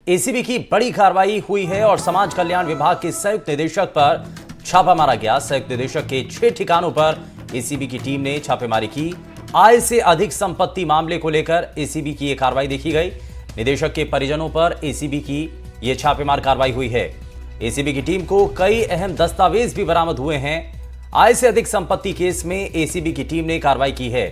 ACB की बड़ी कार्रवाई हुई है और समाज कल्याण विभाग के संयुक्त निदेशक पर छापा मारा गया। संयुक्त निदेशक के 6 ठिकानों पर एसीबी की टीम ने छापेमारी की। आय से अधिक संपत्ति मामले को लेकर एसीबी की यह कार्रवाई देखी गई। निदेशक के परिजनों पर एसीबी की यह छापेमार कार्रवाई हुई है। एसीबी की टीम को कई अहम दस्तावेज भी बरामद हुए हैं। आय से अधिक संपत्ति केस में एसीबी की टीम ने कार्रवाई की है।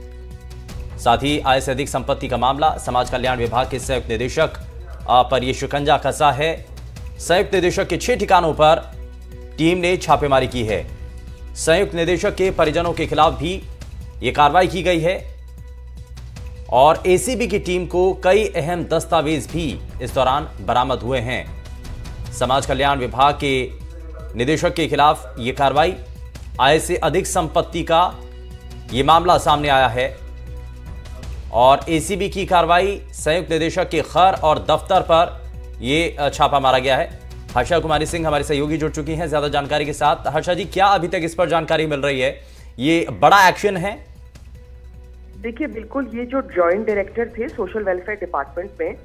साथ ही आय से अधिक संपत्ति का मामला समाज कल्याण विभाग के संयुक्त निदेशक पर यह शिकंजा कसा है। संयुक्त निदेशक के 6 ठिकानों पर टीम ने छापेमारी की है। संयुक्त निदेशक के परिजनों के खिलाफ भी यह कार्रवाई की गई है और एसीबी की टीम को कई अहम दस्तावेज भी इस दौरान बरामद हुए हैं। समाज कल्याण विभाग के निदेशक के खिलाफ यह कार्रवाई, आय से अधिक संपत्ति का यह मामला सामने आया है और एसीबी की कार्रवाई संयुक्त निदेशक के घर और दफ्तर पर यह छापा मारा गया है। हर्षा कुमारी सिंह हमारे सहयोगी जुड़ चुकी हैं ज्यादा जानकारी के साथ। हर्षा जी, क्या अभी तक इस पर जानकारी मिल रही है? ये बड़ा एक्शन है? देखिए, बिल्कुल, ये जो जॉइंट डायरेक्टर थे सोशल वेलफेयर डिपार्टमेंट में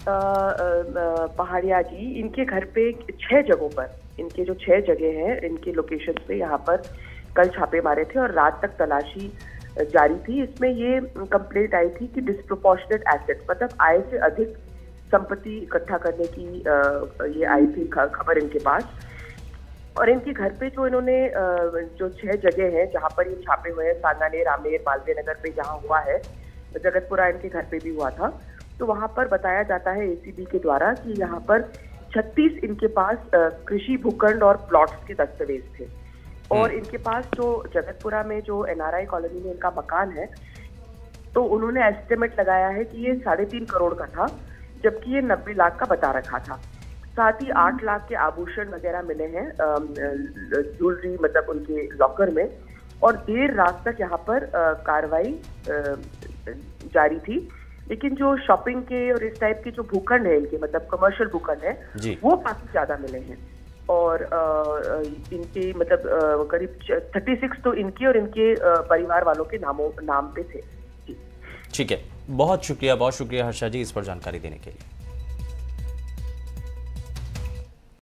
पहाड़िया जी, इनके घर पे 6 जगहों पर, इनके जो 6 जगह हैं, इनके लोकेशन पे यहाँ पर कल छापे मारे थे और रात तक तलाशी जारी थी। इसमें ये कंप्लेंट आई थी कि डिस्प्रोपोर्शनेट एसेट, मतलब आय से अधिक संपत्ति इकट्ठा करने की ये आई थी खबर इनके पास। और इनके घर पे जो इन्होंने जो 6 जगह हैं जहाँ पर ये छापे हुए हैं, सांगानेर, आमेर, मालवीय नगर पे जहाँ हुआ है, जगतपुरा इनके घर पे भी हुआ था, तो वहाँ पर बताया जाता है एसीबी के द्वारा कि यहाँ पर 36 इनके पास कृषि भूखंड और प्लॉट्स के दस्तावेज थे। और इनके पास जो जगतपुरा में जो एनआरआई कॉलोनी में इनका मकान है, तो उन्होंने एस्टिमेट लगाया है कि ये 3.5 करोड़ का था, जबकि ये 90 लाख का बता रखा था। साथ ही 8 लाख के आभूषण वगैरह मिले हैं ज्वेलरी, मतलब उनके लॉकर में। और देर रात तक यहाँ पर कार्रवाई जारी थी। लेकिन जो शॉपिंग के और इस टाइप के जो भूखंड है इनके, मतलब कमर्शियल भूखंड है, वो काफी ज्यादा मिले हैं। और इनके मतलब करीब 36 तो इनके और इनके परिवार वालों के नाम पे थे। ठीक है, बहुत शुक्रिया हर्षा जी इस पर जानकारी देने के लिए।